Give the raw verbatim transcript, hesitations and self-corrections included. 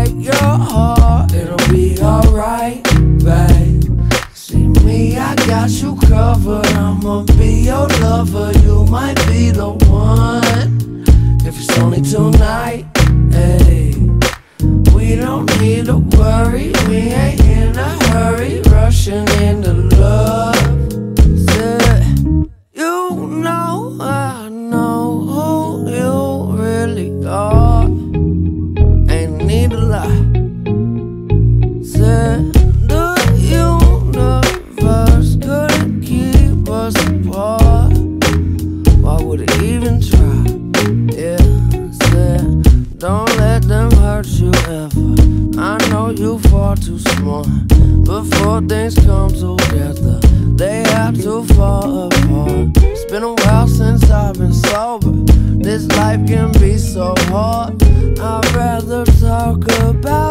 break your heart. It'll be alright, babe. See me, I got you covered. I'ma be your lover, you might be the one. If it's only tonight, hey, we don't need to worry. We ain't in a hurry, rushing into love. Said, you know I know who you really are. Ain't need to lie. Said, the universe couldn't keep us apart. Why would it even try? Yeah, said, don't let them hurt you ever. I know you far too smart. Before things come together, they have to fall apart. It's been a while since I've been sober. This life can be so hard. I'd rather talk about